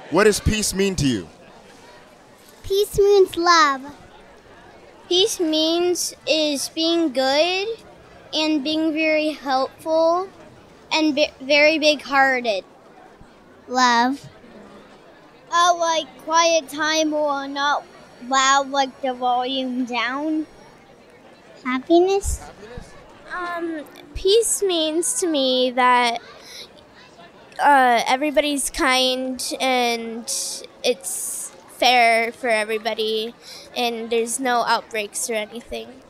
What does peace mean to you? Peace means love. Peace means is being good and being very helpful and very big-hearted. Love. Like quiet time or not loud, like the volume down. Happiness. Peace means to me that everybody's kind and it's fair for everybody and there's no outbreaks or anything.